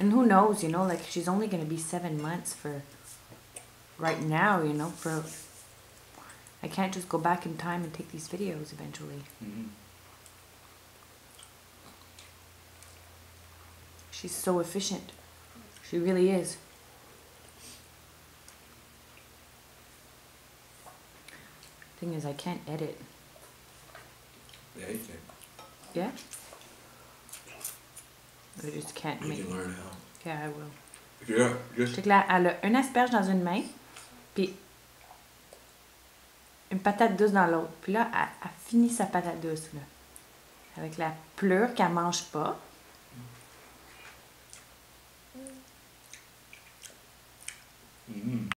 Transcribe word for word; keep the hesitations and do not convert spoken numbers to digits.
And who knows, you know, like she's only going to be seven months for right now, you know, for I can't just go back in time and take these videos eventually. Mm-hmm. She's so efficient. She really is. Thing is, I can't edit. Yeah, you can. Yeah? I just can't You make can learn how. Yeah, I will. Yeah, just... C'est clair, elle a une asperge dans une main, puis une patate douce dans l'autre. Puis là, elle, elle finit sa patate douce, là. Avec la pleure qu'elle mange pas. Mm-hmm.